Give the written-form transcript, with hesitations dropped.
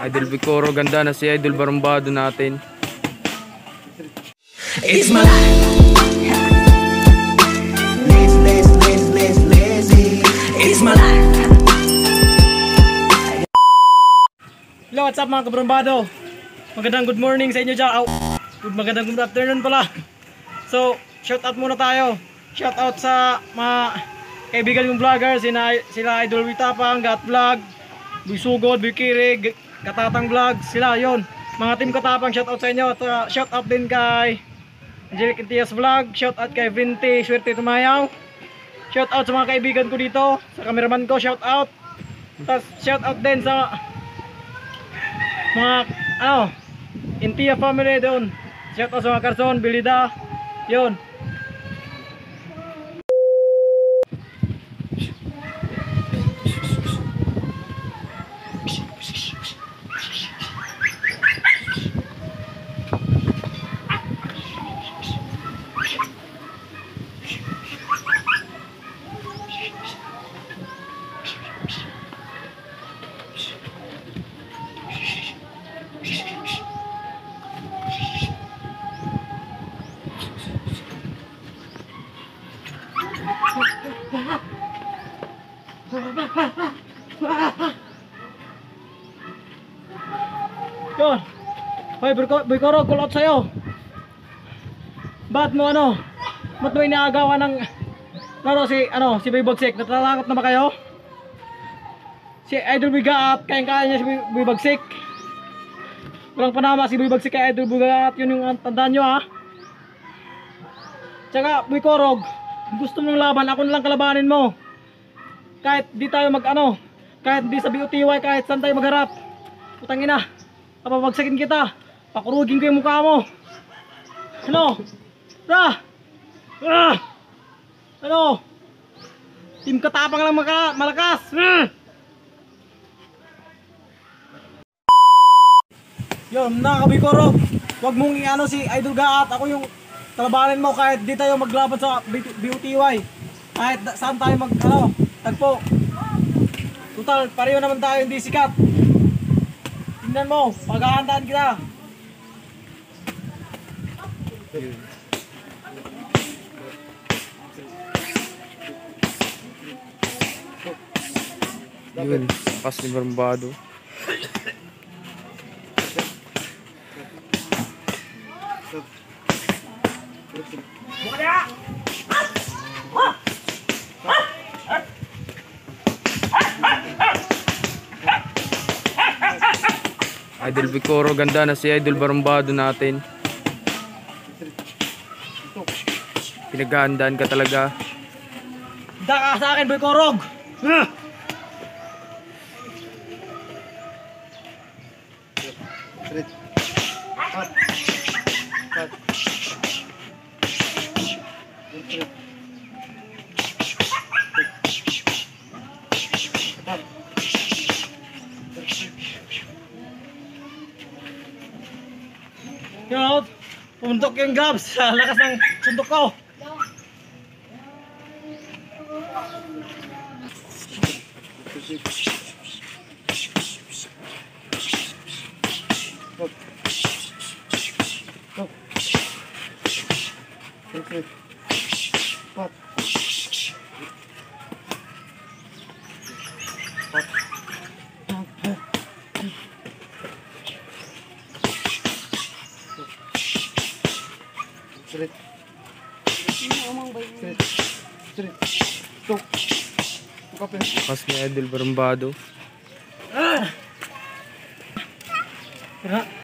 Idol Vicoro, ganda na si Idol Barumbado natin. It's my life. Lazy. It's my life. Hello, what's up mga kabrumbado? Magandang good morning sa inyo dyan. Magandang good afternoon pala. So, shout out muna tayo. Shout out sa mga kaibigan kong vlogger, sila Idol Witapang, Gat Vlog, Buisugod, Buikirig, Katatang Vlog, sila yon. Mga team Katapang, shout out sa inyo. At shout out din kay Angelic Intias Vlog, shout out kay Vinti Swerte Tumayaw. Shout out sa mga kaibigan ko dito, sa cameraman ko, shout out. Tapos shout out din sa mga Intia family doon. Shout out sa mga Carson, Bilida, yon. Yun. Hoy, Vicoro, kulot sa'yo. Ba't mo ba't mo inaagawan ng si Boy Bagsik? Natatakot na ba kayo? Si Idol Bigaat, kayang-kaya niya si Boy Bagsik. Walang panama si Boy Bagsik kay Idol Bigaat, yun yung tandaan nyo ha. Tsaka Vicoro, gusto mong laban, ako na lang kalabanin mo. Kahit di tayo kahit di sa BOTY, kahit saan tayo magharap. Putang ina, papabagsakin kita, pakurugin ko yung mukha mo. Team Katapang lang malakas. Yun, nakakabikoro. Huwag mong si Idol Gaat, ako yung kalabanin mo kahit di tayo maglaban sa BOTY. Kahit saan tayo tagpo. Total, pareho naman tayo hindi sikat. Tingnan mo, paghahandaan kita. Yun, pas ni Barumbado. Idol Vicoro, ganda na si Idol Barumbado natin. Pinaghahandaan ka talaga. Handa ka sa akin, Vicoro. Yun, pumuntok yung gloves sa lakas ng suntok ko. Pas ni Idol Barumbado.